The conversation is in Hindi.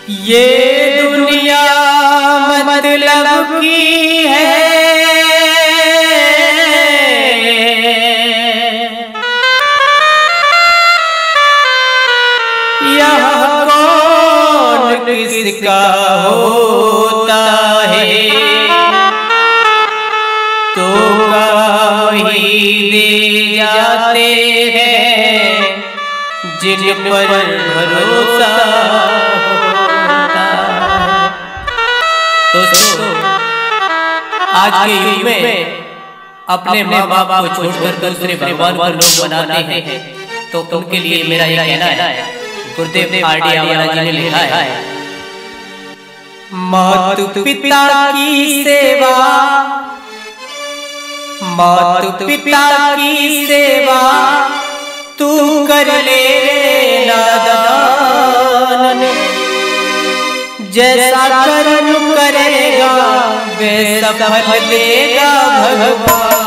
ये दुनिया मतलब की है, यह कौन किसका होता है, तो गवाही दे जाते हैं जिन पर भरोसा होता है। दोस्तों, आज के युग में अपने माँ बाप को छोड़कर दूसरे भगवान को लोग बनाते हैं, तो उनके लिए मेरा ये कहना है, गुरुदेव आर.डी. आवाला जी ने लिखा है, माता पिता की सेवा, माता पिता की सेवा तू कर ले नादान, जैसा कर्म करेगा वैसा फल देगा भगवान।